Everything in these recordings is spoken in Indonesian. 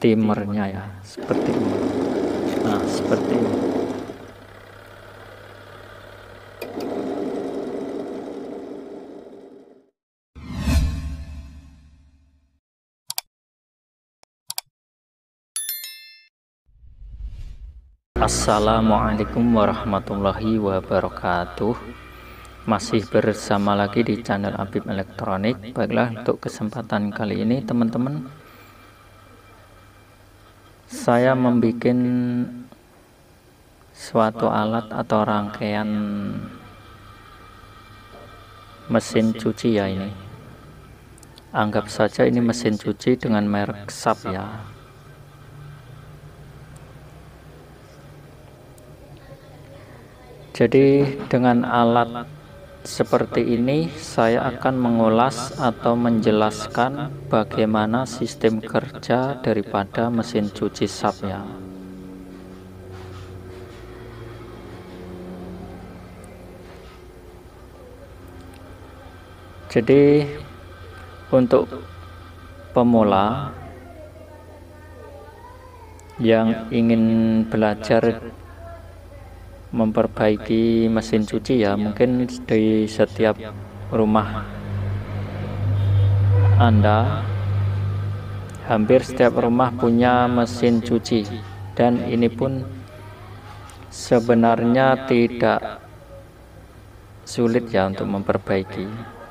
steamernya ya, seperti ini. Nah, seperti ini. Assalamualaikum warahmatullahi wabarakatuh. Masih bersama lagi di channel Habib Elektronik. Baiklah, untuk kesempatan kali ini teman-teman, saya membuat suatu alat atau rangkaian mesin cuci ya. Ini anggap saja ini mesin cuci dengan merek SAP ya. Jadi dengan alat seperti ini saya akan mengulas atau menjelaskan bagaimana sistem kerja daripada mesin cuci SAP ya. Jadi untuk pemula yang ingin belajar memperbaiki mesin cuci ya, mungkin di setiap rumah Anda, hampir setiap rumah punya mesin cuci, dan ini pun sebenarnya tidak sulit ya untuk memperbaiki.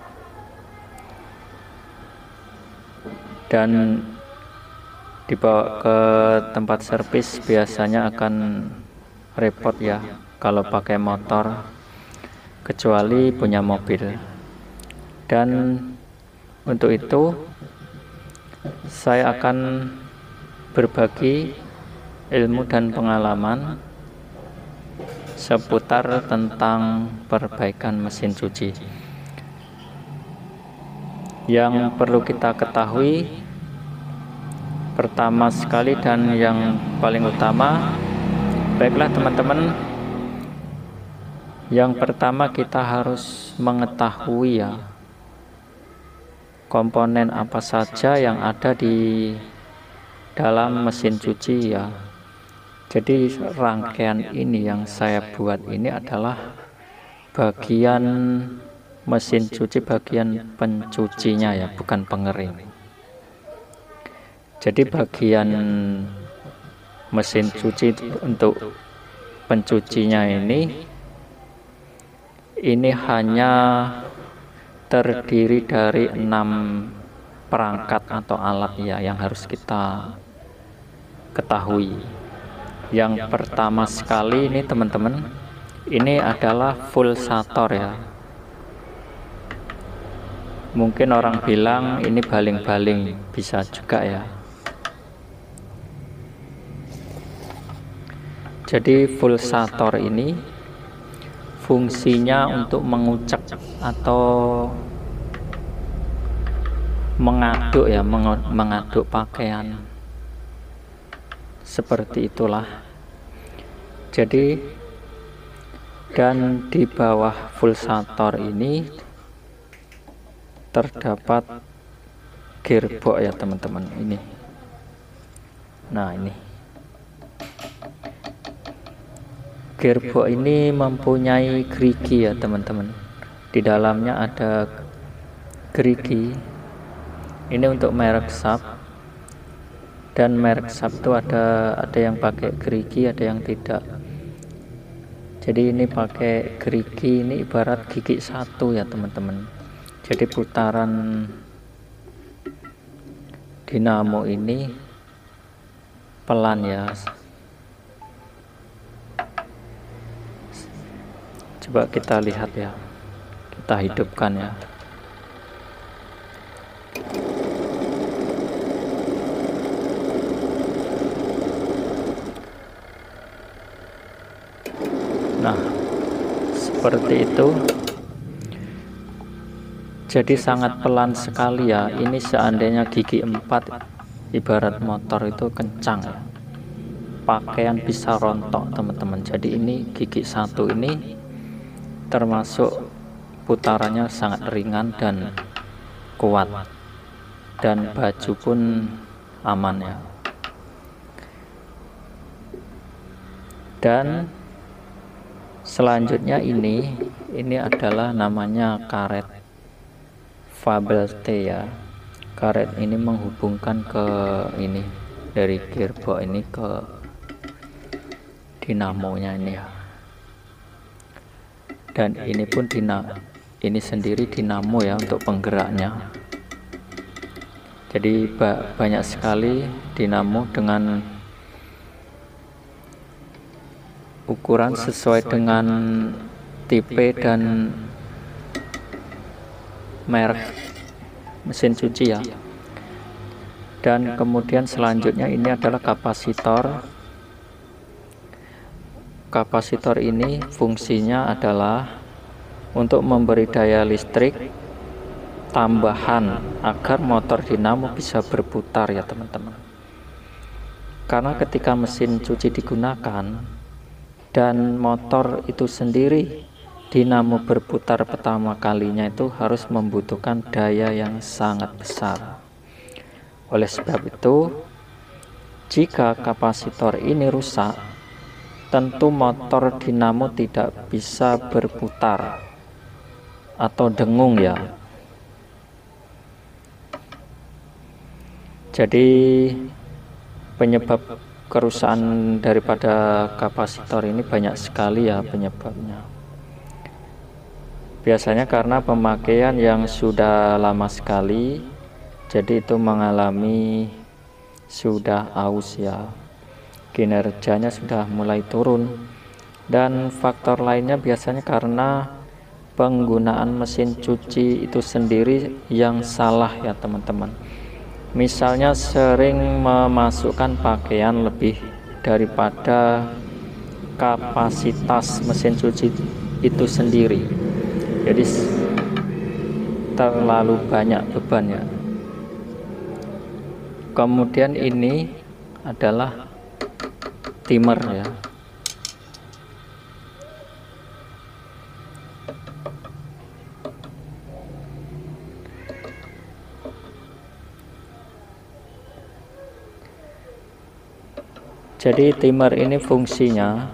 Dan dibawa ke tempat servis biasanya akan repot ya kalau pakai motor, kecuali punya mobil. Dan untuk itu saya akan berbagi ilmu dan pengalaman seputar tentang perbaikan mesin cuci. Yang perlu kita ketahui pertama sekali dan yang paling utama, baiklah teman-teman, yang pertama kita harus mengetahui ya komponen apa saja yang ada di dalam mesin cuci ya. Jadi rangkaian ini yang saya buat ini adalah bagian mesin cuci, bagian pencucinya ya, bukan pengering. Jadi bagian mesin cuci untuk pencucinya ini hanya terdiri dari 6 perangkat atau alat ya yang harus kita ketahui. Yang pertama sekali ini teman-teman, ini adalah pulsator ya. Mungkin orang bilang ini baling-baling, bisa juga ya. Jadi pulsator ini fungsinya untuk mengucek atau mengaduk ya, mengaduk pakaian. Seperti itulah. Jadi dan di bawah pulsator ini terdapat gearbox ya teman-teman ini. Nah, ini gearbox ini mempunyai gerigi ya teman-teman. Di dalamnya ada gerigi. Ini untuk merek SAP. Dan merek SAP itu ada yang pakai gerigi, ada yang tidak. Jadi ini pakai gerigi, ini ibarat gigi satu ya teman-teman. Jadi putaran dinamo ini pelan ya. Coba kita lihat ya, kita hidupkan ya. Nah, seperti itu. Jadi sangat pelan sekali ya. Ini seandainya gigi 4 ibarat motor itu kencang ya, pakaian bisa rontok teman-teman. Jadi ini gigi 1 ini termasuk putarannya sangat ringan dan kuat, dan baju pun aman ya. Dan selanjutnya ini adalah namanya karet Fabel-T ya. Karet ini menghubungkan ke ini dari gearbox ini ke dinamonya ini ya. Dan ini pun ini sendiri dinamo ya untuk penggeraknya. Jadi banyak sekali dinamo dengan ukuran sesuai dengan tipe dan merek mesin cuci ya. Dan kemudian selanjutnya ini adalah kapasitor. Kapasitor ini fungsinya adalah untuk memberi daya listrik tambahan agar motor dinamo bisa berputar ya teman-teman. Karena ketika mesin cuci digunakan dan motor itu sendiri dinamo berputar pertama kalinya, itu harus membutuhkan daya yang sangat besar. Oleh sebab itu, jika kapasitor ini rusak, tentu motor dinamo tidak bisa berputar atau dengung ya. Jadi penyebab kerusakan daripada kapasitor ini banyak sekali ya penyebabnya. Biasanya karena pemakaian yang sudah lama sekali, jadi itu mengalami sudah aus ya, kinerjanya sudah mulai turun. Dan faktor lainnya biasanya karena penggunaan mesin cuci itu sendiri yang salah ya teman-teman. Misalnya sering memasukkan pakaian lebih daripada kapasitas mesin cuci itu sendiri, jadi terlalu banyak bebannya. Kemudian ini adalah timer ya. Jadi timer ini fungsinya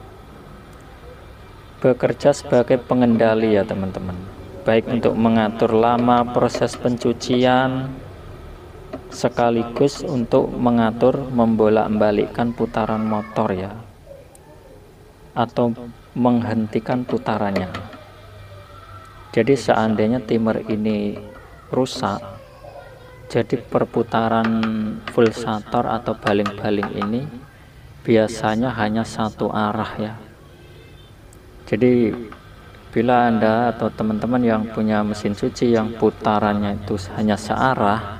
bekerja sebagai pengendali ya teman-teman, baik untuk mengatur lama proses pencucian sekaligus untuk mengatur membolak-balikkan putaran motor ya, atau menghentikan putarannya. Jadi seandainya timer ini rusak, jadi perputaran pulsator atau baling-baling ini biasanya hanya satu arah ya. Jadi bila Anda atau teman-teman yang punya mesin cuci yang putarannya itu hanya searah,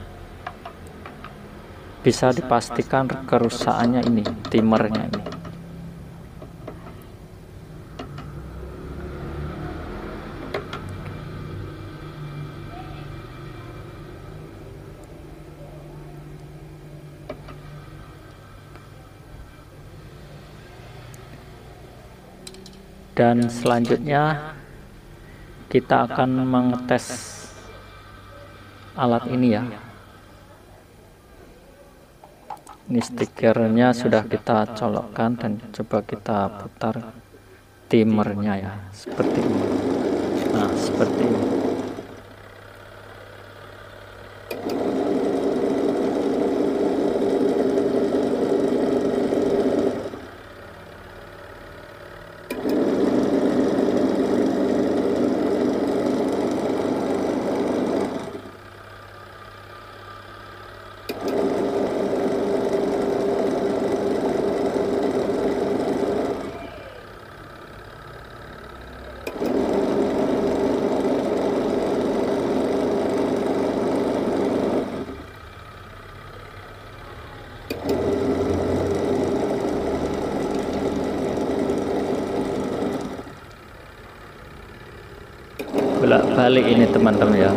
bisa dipastikan kerusakannya ini timernya ini. Dan selanjutnya kita akan mengetes alat ini ya. Ini stikernya sudah kita colokkan dan coba kita putar timernya ya, seperti ini. Nah, seperti ini. Bolak-balik ini teman-teman ya.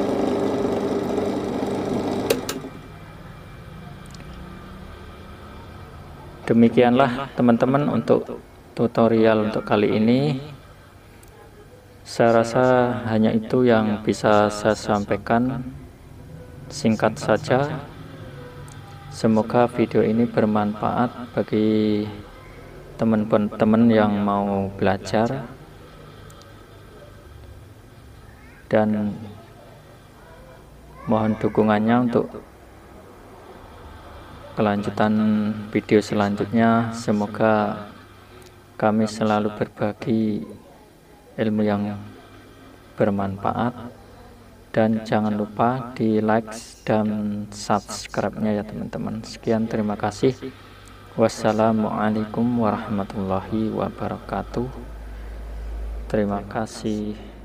Demikianlah teman-teman untuk tutorial untuk kali ini. Saya rasa hanya itu yang bisa saya sampaikan, singkat saja. Semoga video ini bermanfaat bagi teman-teman yang mau belajar dan mohon dukungannya untuk kelanjutan video selanjutnya. Semoga kami selalu berbagi ilmu yang bermanfaat, dan jangan lupa di like dan subscribe-nya ya teman-teman. Sekian, terima kasih. Wassalamualaikum warahmatullahi wabarakatuh. Terima kasih.